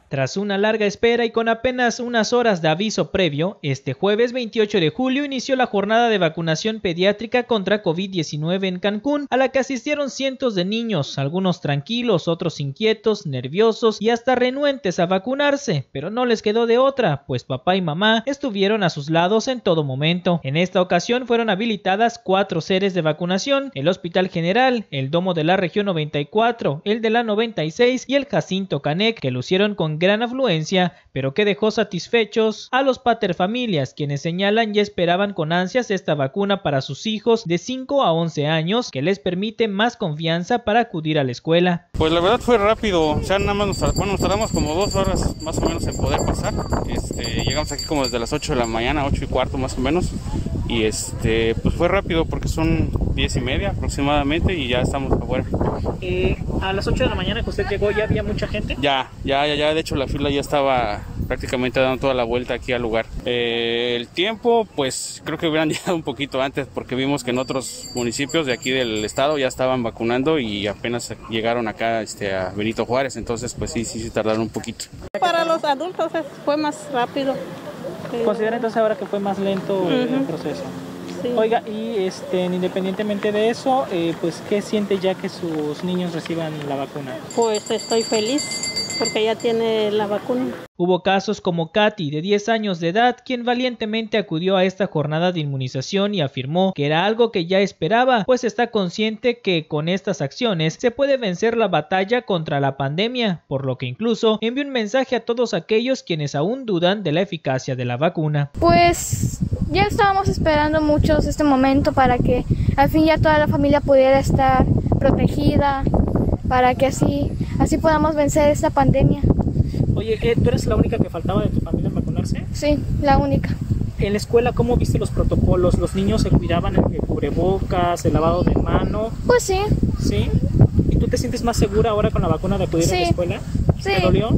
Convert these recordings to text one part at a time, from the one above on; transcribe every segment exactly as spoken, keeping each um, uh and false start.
Tras una larga espera y con apenas unas horas de aviso previo, este jueves veintiocho de julio inició la jornada de vacunación pediátrica contra COVID diecinueve en Cancún, a la que asistieron cientos de niños, algunos tranquilos, otros inquietos, nerviosos y hasta renuentes a vacunarse, pero no les quedó de otra, pues papá y mamá estuvieron a sus lados en todo momento. En esta ocasión fueron habilitadas cuatro sedes de vacunación: el Hospital General, el Domo de la Región noventa y cuatro, el de la noventa y seis y el Jacinto Canec, que lucieron con gran afluencia, pero que dejó satisfechos a los paterfamilias, quienes señalan ya esperaban con ansias esta vacuna para sus hijos de cinco a once años, que les permite más confianza para acudir a la escuela. Pues la verdad fue rápido, o sea, nada más nos, bueno, nos tardamos como dos horas más o menos en poder pasar. Este, llegamos aquí como desde las ocho de la mañana, ocho y cuarto más o menos, y este, pues fue rápido porque son diez y media aproximadamente y ya estamos afuera. Eh, a las ocho de la mañana que usted llegó, ¿ya había mucha gente? Ya, ya, ya, ya, de hecho la fila ya estaba prácticamente dando toda la vuelta aquí al lugar. Eh, el tiempo, pues creo que hubieran llegado un poquito antes, porque vimos que en otros municipios de aquí del estado ya estaban vacunando y apenas llegaron acá este, a Benito Juárez, entonces pues sí, sí, sí tardaron un poquito. Para los adultos fue más rápido. ¿Considera entonces ahora que fue más lento uh-huh. el proceso? Sí. Oiga, y este, independientemente de eso, eh, pues ¿qué siente ya que sus niños reciban la vacuna? Pues estoy feliz porque ya tiene la vacuna. Hubo casos como Katy, de diez años de edad, quien valientemente acudió a esta jornada de inmunización y afirmó que era algo que ya esperaba, pues está consciente que con estas acciones se puede vencer la batalla contra la pandemia, por lo que incluso envió un mensaje a todos aquellos quienes aún dudan de la eficacia de la vacuna. Pues ya estábamos esperando muchos este momento para que al fin ya toda la familia pudiera estar protegida, para que así, así podamos vencer esta pandemia. Oye, ¿tú eres la única que faltaba de tu familia vacunarse? Sí, la única. En la escuela, ¿cómo viste los protocolos? ¿Los niños se cuidaban el cubrebocas, el lavado de mano? Pues sí. ¿Sí? ¿Y tú te sientes más segura ahora con la vacuna de acudir sí. a la escuela? Sí. ¿Te dolió?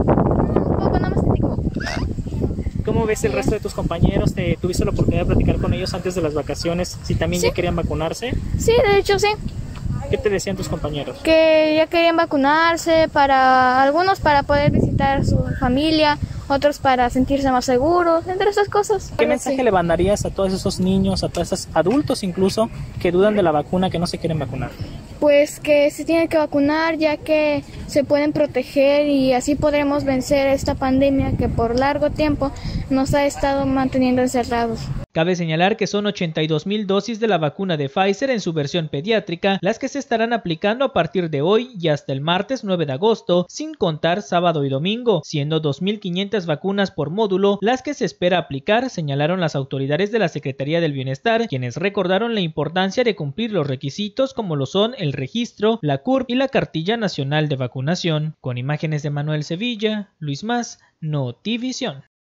Un poco, nada más te digo. ¿Cómo ves el resto de tus compañeros? ¿Te tuviste la oportunidad de platicar con ellos antes de las vacaciones? ¿Si también sí. ya querían vacunarse? Sí, de hecho sí. ¿Qué te decían tus compañeros? Que ya querían vacunarse, para algunos para poder visitar a su familia, otros para sentirse más seguros, entre esas cosas. ¿Qué mensaje sí. le mandarías a todos esos niños, a todos esos adultos incluso, que dudan de la vacuna, que no se quieren vacunar? Pues que se tienen que vacunar, ya que se pueden proteger y así podremos vencer esta pandemia que por largo tiempo nos ha estado manteniendo encerrados. Cabe señalar que son ochenta y dos mil dosis de la vacuna de Pfizer en su versión pediátrica, las que se estarán aplicando a partir de hoy y hasta el martes nueve de agosto, sin contar sábado y domingo, siendo dos mil quinientas vacunas por módulo las que se espera aplicar, señalaron las autoridades de la Secretaría del Bienestar, quienes recordaron la importancia de cumplir los requisitos como lo son el registro, la C U R P y la Cartilla Nacional de Vacunación. Con imágenes de Manuel Sevilla, Luis Mas, Notivisión.